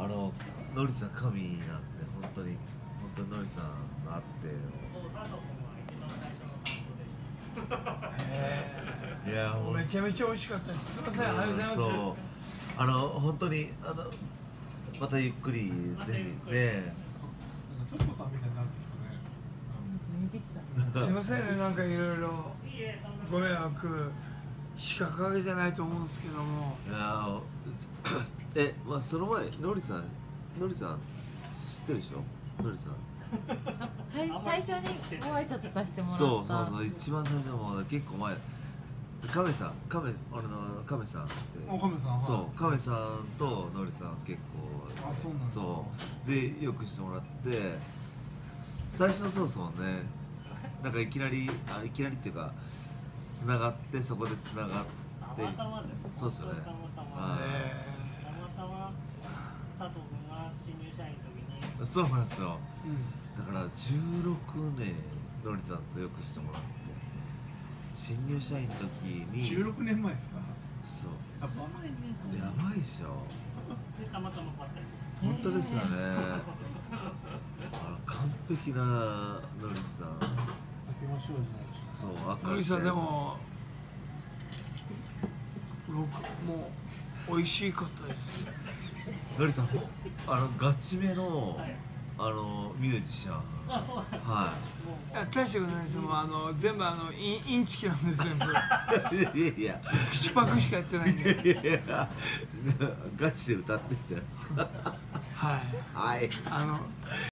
ノリさん神なんで、本当にノリさんあって。いや、 めちゃめちゃ美味しかったです。すみません、ありがとうございます。そう、 本当にまたゆっくりぜひね。 ちょっとさんみたいになってきたね。 すみませんね、なんかいろいろご迷惑しかかけてないと思うんですけども。 いやまあその前ノリさん知ってるでしょ、ノリさん。 最初にご挨拶させてもらった。 そう一番最初のもう結構前。亀さんって亀さん、 そう亀さんとノリさん結構、 そうなんですか。 そうでよくしてもらって、最初のそうですもんね。なんかいきなりっていうかつながって、そこでつながって、そうですよね。 たま佐藤君が新入社員の時に。 そうなんですよ。だから16年ノリさんとよくしてもらって、新入社員の時に。 16年前ですか。 そう。 やばいでしょ。 たまたま買ったり。 本当ですよね。完璧なノリさん。そう、 ノリさんでももう美味しかったです。 ノリさん、ガチめのミュージシャン。はい。 大したことないです。もう全部インチキなんです、全部。 いや口パクしかやってないんで。 いやガチで歌ってるじゃないですか。 はい。 はい。